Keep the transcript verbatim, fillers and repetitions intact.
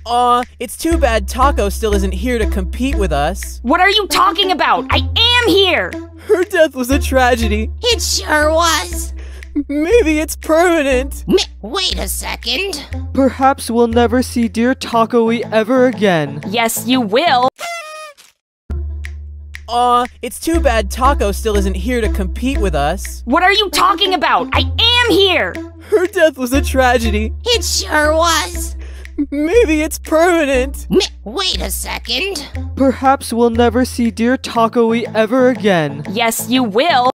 Aw, it's too bad Taco still isn't here to compete with us. What are you talking about? I am here! Her death was a tragedy. It sure was. Maybe it's permanent. M wait a second. Perhaps we'll never see dear Taco-y ever again. Yes, you will. Aw, it's too bad Taco still isn't here to compete with us. What are you talking about? I am here! Her death was a tragedy. It sure was. Maybe it's permanent. M wait a second. Perhaps we'll never see dear Taco-y ever again. Yes, you will.